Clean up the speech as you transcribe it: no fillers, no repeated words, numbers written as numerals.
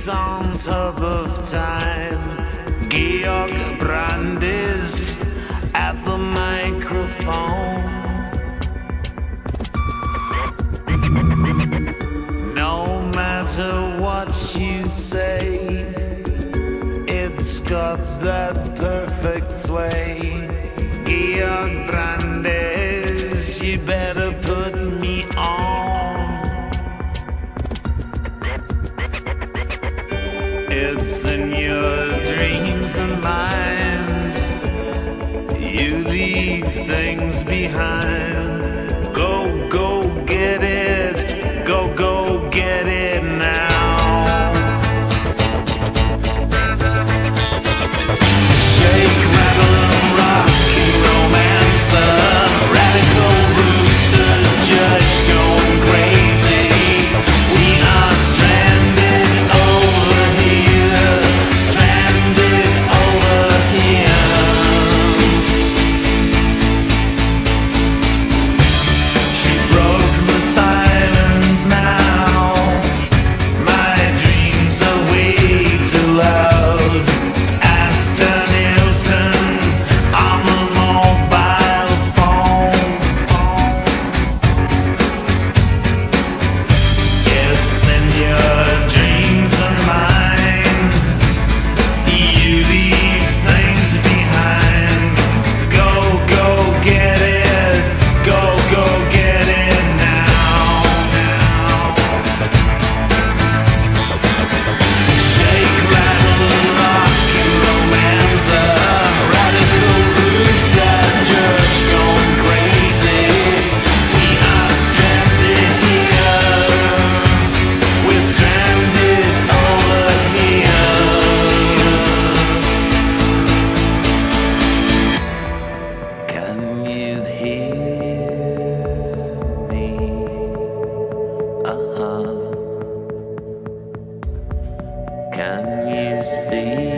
is on top of time. Georg Brandes at the microphone. No matter what you say, it's got that perfect sway. Georg Brandes, you better put me on. It's in your dreams and mind. You leave things behind. Go, go, get it. Go, go, get it now. Shake, rattle, rock, romancer, radical rooster, judge going crazy. We are stranded over here, stranded over here. She broke the silence now. My dreams are way too loud. Aston Nielsen on the mobile phone. It's in your dreams and mind. You leave things behind. Go, go, get it. Go, go, get it now. Shake, rattle, rock, romancer, radical rooster, just going crazy. We are stranded here. We're stranded over here. Can you hear me? Uh-huh. Can you see